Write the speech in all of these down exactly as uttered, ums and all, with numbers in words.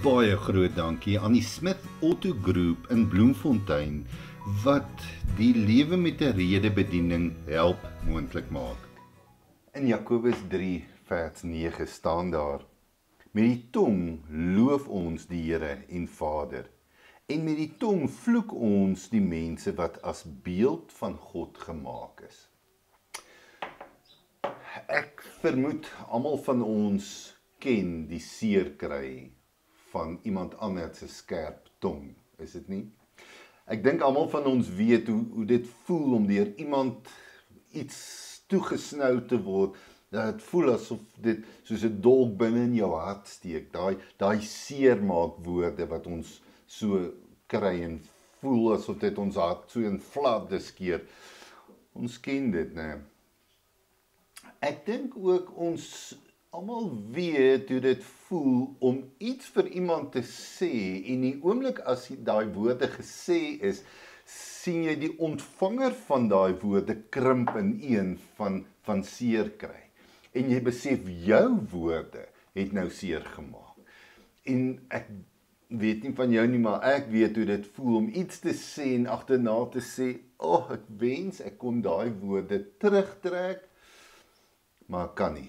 Baie groot dankie aan die Smith Auto Groep in Bloemfontein wat die lewe met 'n rede bediening help moontlik maak. In Jakobus drie vers nege staan daar: Met die tong loof ons die Here en Vader, en met die tong vloek ons die mense wat as beeld van God gemaak is. Ek vermoed almal van ons ken die seer kry van iemand anders se skerp tong, is dit nie? Ek dink almal van ons weet hoe, hoe dit voel om deur iemand iets toegesnou te word, dat het voel asof dit soos 'n dolk binne in jou hart steek, daai daai seermaak woorde wat ons so kry en voel asof dit ons hart so in vlakke skeer. Ons ken dit, né? Ek dink ook ons almal weet hoe dit voel om iets vir iemand te sê en die oomblik as daai woorde gesê is, sien jy die ontvanger van daai woorde krimp in een van, van seer kry. En jy besef jou woorde het nou seer gemaak. En ek weet nie van jou nie, maar ek weet hoe dit voel om iets te sê en agterna te sê, "O, oh, ek wens ek kon daai woorde terugtrek," maar ek kan nie.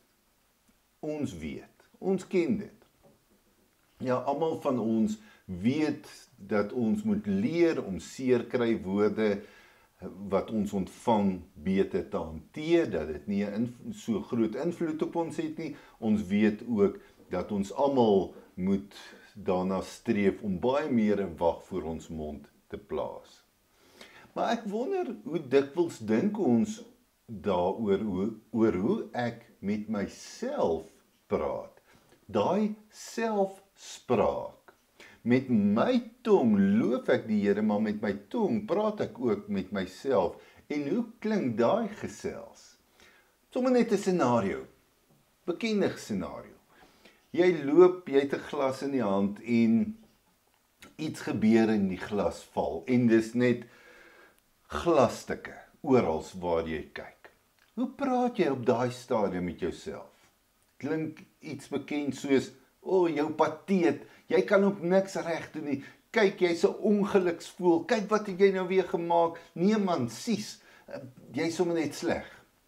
Ons weet, ons ken dit. Ja, almal van ons weet dat ons moet leer om seer kry woorde wat ons ontvang beter te hanteer, dat dit nie 'n so groot invloed op ons het nie. Ons weet ook dat ons almal moet daarna streef om baie meer 'n wag voor ons mond te plaas. Maar ek wonder hoe dikwels dink ons daaroor hoe, oor hoe ek met myself praat. Daai selfspraak. Met my tong loof ek die Here, maar met my tong praat ek ook met myself. En hoe klink daai gesels? Sommige net 'n scenario. Bekende scenario. Jy loop, jy het 'n glas in die hand en iets gebeur en die glas val. En dis net glasstukke oral waar jy kyk. Hoe praat jy op daai stadium met jouself? Klink iets bekend soos, "O, oh, jou pateet, jy kan ook niks reg doen nie. Kyk, jy's 'n ongeluksvoël. Kyk wat het jy nou weer gemaak? Nee man, sies, jy's sommer net sleg."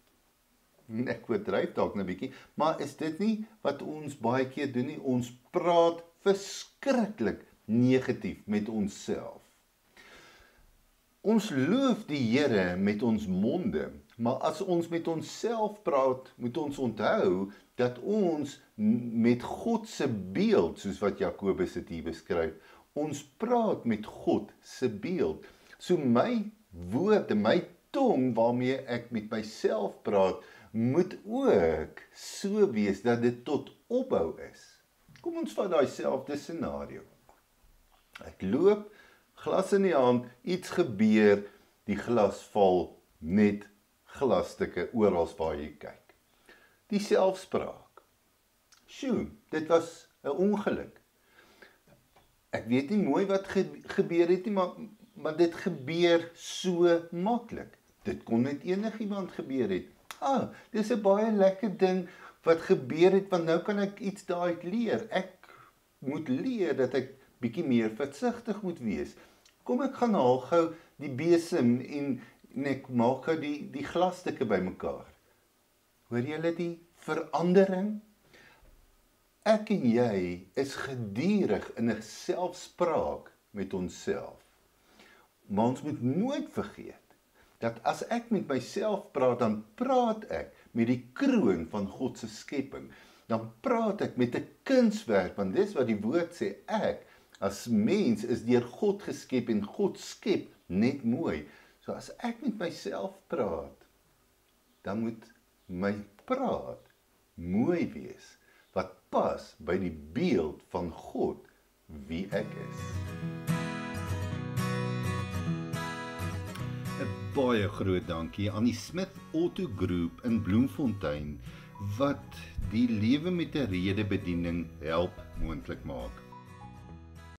Ek oordryf dalk 'n bietjie, maar is dit nie wat ons baie keer doen nie? Ons praat verskriklik negatief met onsself. Ons loof die Here met ons monde, maar as ons met onsself praat, moet ons onthou dat ons met God se beeld, soos wat Jakobus dit hier beskryf, ons praat met God se beeld. So my woorde, my tong waarmee ek met myself praat, moet ook so wees dat dit tot opbou is. Kom ons vat daai selfde scenario. Ek loop, glas in die hand, iets gebeur, die glas val, net glasstukke oral waar jy kyk. Die selfspraak. Sjoe, dit was 'n ongeluk. Ek weet nie mooi wat ge gebeur het nie, maar, maar dit gebeur so maklik. Dit kon met enigiemand gebeur het. Ah, dis 'n baie lekker ding wat gebeur het, want nou kan ek iets daaruit leer. Ek moet leer dat ek bietjie meer versigtig moet wees. Kom ek gaan haal gou die besem en, en ek maak gou die, die glasstukke bymekaar. Hoor julle die verandering? Ek en jy is gedurig in 'n selfspraak met onsself. Maar ons moet nooit vergeet dat as ek met myself praat, dan praat ek met die kroon van God se skepping. Dan praat ek met 'n kunswerk, want dis wat die woord sê, ek as mens is deur God geskep en God skep net mooi. So as ek met myself praat, dan moet my praat mooi wees, wat pas by die beeld van God, wie ek is. 'n Baie groot dankie aan die Smith Auto Groep in Bloemfontein wat die lewe met 'n rede bediening help moontlik maak.